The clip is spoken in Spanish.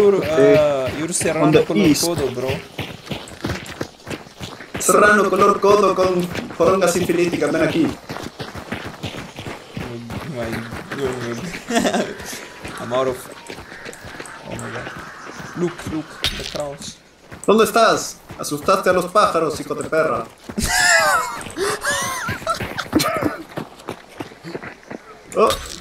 You're Serrano color east. codo, bro. Serrano color codo con poronga sifilítica, ven aquí. Oh my god. I'm out of... Oh my god. Look, the crowds. ¿Dónde estás? Asustaste a los pájaros, hijo de perra. Oh,